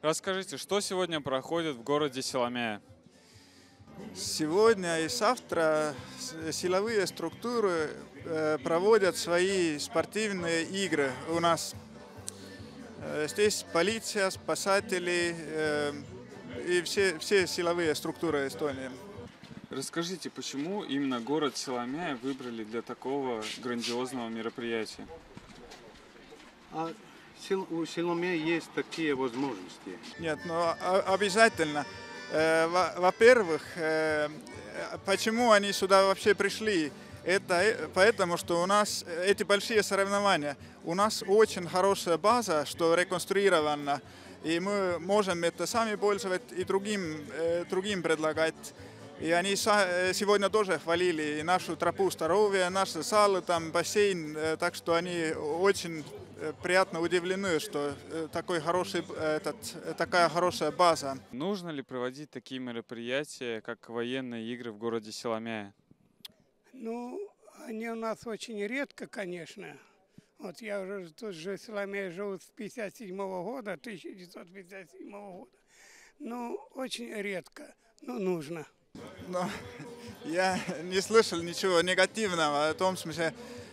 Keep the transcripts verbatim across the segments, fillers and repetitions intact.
Расскажите, что сегодня проходит в городе Силомея? Сегодня и завтра силовые структуры проводят свои спортивные игры у нас. Здесь полиция, спасатели и все, все силовые структуры Эстонии. Расскажите, почему именно город Силомея выбрали для такого грандиозного мероприятия? А у Силомея есть такие возможности? Нет, но обязательно. Во-первых, почему они сюда вообще пришли? Это поэтому, что у нас эти большие соревнования. У нас очень хорошая база, что реконструирована. И мы можем это сами пользоваться и другим, другим предлагать. И они сегодня тоже хвалили и нашу тропу здоровья, наши залы, там бассейн. Так что они очень приятно удивлены, что такой хороший, этот, такая хорошая база. Нужно ли проводить такие мероприятия, как военные игры в городе Силомея? Ну, они у нас очень редко, конечно. Вот я уже тут же в Силомее живу с пятьдесят седьмого года, тысяча девятьсот пятьдесят седьмого года. Ну, очень редко, но нужно. Но я не слышал ничего негативного о том смысле.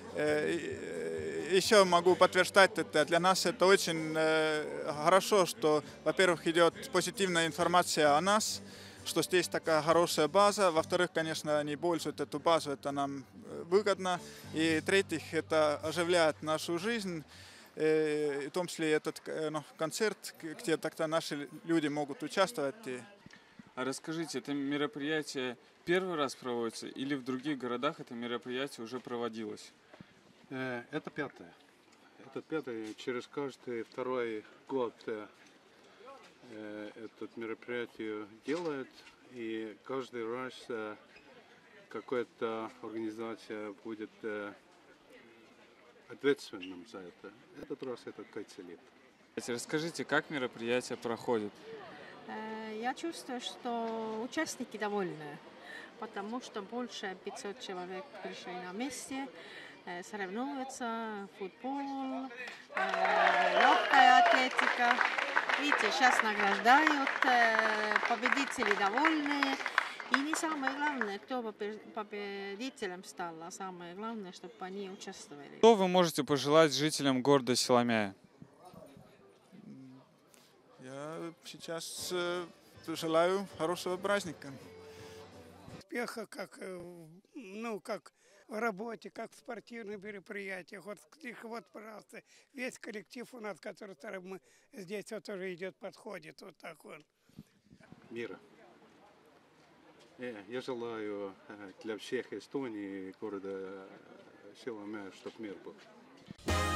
Еще могу подтверждать это. Для нас это очень хорошо, что, во-первых, идет позитивная информация о нас, что здесь такая хорошая база. Во-вторых, конечно, они пользуют эту базу, это нам выгодно. И в-третьих, это оживляет нашу жизнь. И в том числе этот ну, концерт, где тогда наши люди могут участвовать. А расскажите, это мероприятие первый раз проводится или в других городах это мероприятие уже проводилось? Это пятое. Это пятое. Через каждый второй год это мероприятие делают. И каждый раз какая-то организация будет ответственным за это. Этот раз это Кайцелит. Расскажите, как мероприятие проходит? Я чувствую, что участники довольны, потому что больше пятисот человек пришли на месте, соревнуются, футбол, легкая атлетика. Видите, сейчас награждают, победители довольны. И не самое главное, кто победителем стал, а самое главное, чтобы они участвовали. Что вы можете пожелать жителям города Силомея? Я сейчас желаю хорошего праздника. Успеха, как, ну, как в работе, как в спортивных мероприятиях. Вот, вот, пожалуйста, весь коллектив у нас, который мы здесь вот тоже идет, подходит. Вот так вот. Мира. Я желаю для всех Эстонии, города Силомея, чтобы мир был.